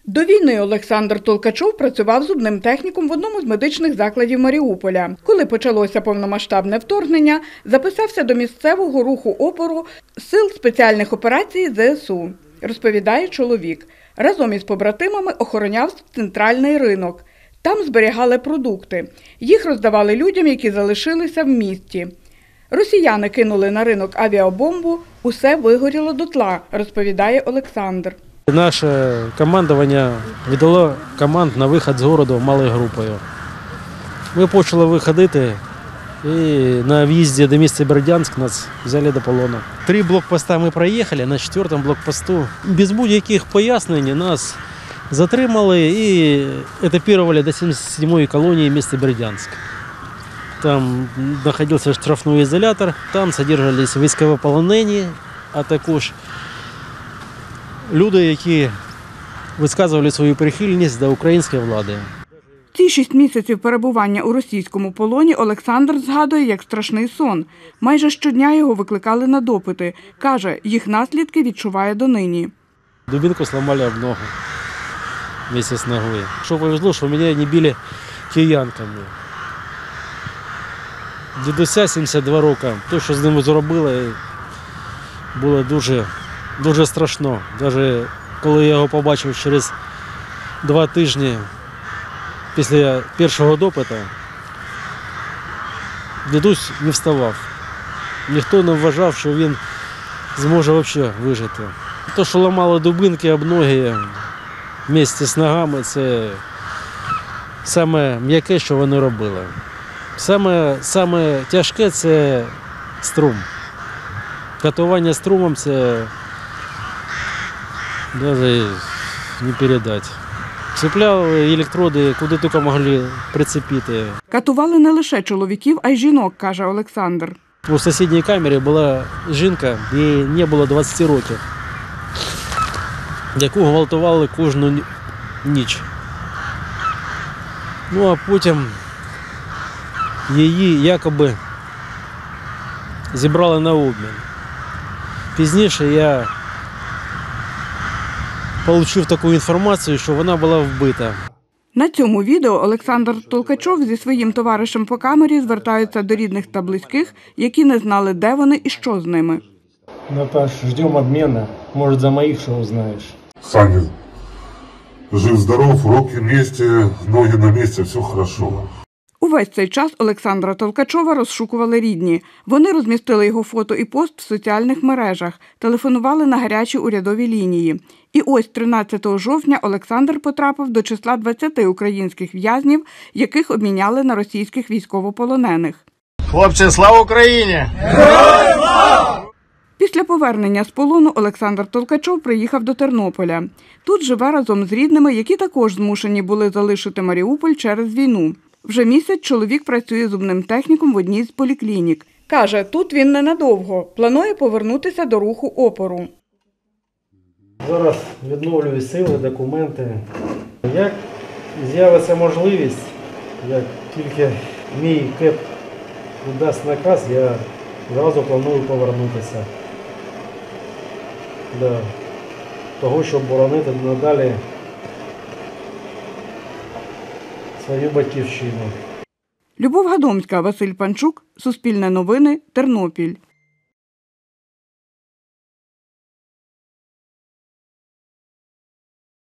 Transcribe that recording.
До війни Олександр Толкачов працював зубним техніком в одному з медичних закладів Маріуполя. Коли почалося повномасштабне вторгнення, записався до місцевого руху опору Сил спеціальних операцій ЗСУ, розповідає чоловік. Разом із побратимами охороняв центральний ринок. Там зберігали продукти. Їх роздавали людям, які залишилися в місті. Росіяни кинули на ринок авіабомбу, усе вигоріло дотла, розповідає Олександр. Наше командування віддало команд на вихід з міста малою групою. Ми почали виходити і на в'їзді до міста Бердянськ нас взяли до полону. 3 блокпоста ми проїхали, на 4-му блокпосту без будь-яких пояснень нас затримали і етапірували до 77-ї колонії міста Бердянськ. Там знаходився штрафний ізолятор, там содержались військовополонені, а також люди, які висказували свою прихильність до української влади. Ці 6 місяців перебування у російському полоні Олександр згадує як страшний сон. Майже щодня його викликали на допити. Каже, їх наслідки відчуває донині. Дубинку сломали об ногу вместе с ногой. Що повезло, що мене не били киянками. Дідуся 72 роки. Те, що з ним зробили, було дуже страшно. Навіть коли я його побачив через 2 тижні після першого допиту, дідусь не вставав. Ніхто не вважав, що він зможе взагалі вижити. Те, що ламали дубинки об ноги вместе з ногами, це саме м'яке, що вони робили. Саме тяжке – це струм. Катування струмом – це навіть не передати. Цепляли електроди, куди тільки могли прицепити. Катували не лише чоловіків, а й жінок, каже Олександр. У сусідній камері була жінка, їй не було 20 років, яку гвалтували кожну ніч. Ну а потім її якоби зібрали на обмін. Пізніше я отримав таку інформацію, що вона була вбита. На цьому відео Олександр Толкачов зі своїм товаришем по камері звертаються до рідних та близьких, які не знали, де вони і що з ними. Наташ, ждемо обміну. Може, за моїх що узнаєш. Саня, жив-здоров, руки в місці, ноги на місці, все хорошо. Увесь цей час Олександра Толкачова розшукували рідні. Вони розмістили його фото і пост в соціальних мережах, телефонували на гарячі урядові лінії. І ось 13 жовтня Олександр потрапив до числа 20 українських в'язнів, яких обміняли на російських військовополонених. Хлопці, слава Україні! Героям слава! Після повернення з полону Олександр Толкачов приїхав до Тернополя. Тут живе разом з рідними, які також змушені були залишити Маріуполь через війну. Вже місяць чоловік працює зубним техніком в одній з поліклінік. Каже, тут він ненадовго. Планує повернутися до руху опору. Зараз відновлюю сили, документи. Як з'явиться можливість, як тільки мій КЕП дасть наказ, я зразу планую повернутися до того, щоб боронити надалі свою батьківщину. Любов Гадомська, Василь Панчук, Суспільне новини, Тернопіль.